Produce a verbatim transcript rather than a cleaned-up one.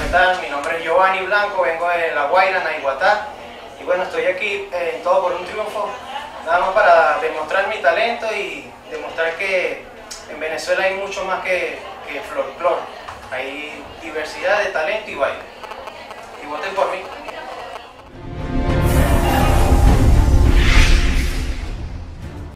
tal? Mi nombre es Giovanni Blanco, vengo de La Guaira, Naiguatá. Y bueno, estoy aquí eh, en Todo por un Triunfo, nada más para demostrar mi talento y demostrar que en Venezuela hay mucho más que, que folclore. Hay diversidad de talento y baile. Y voten por mí.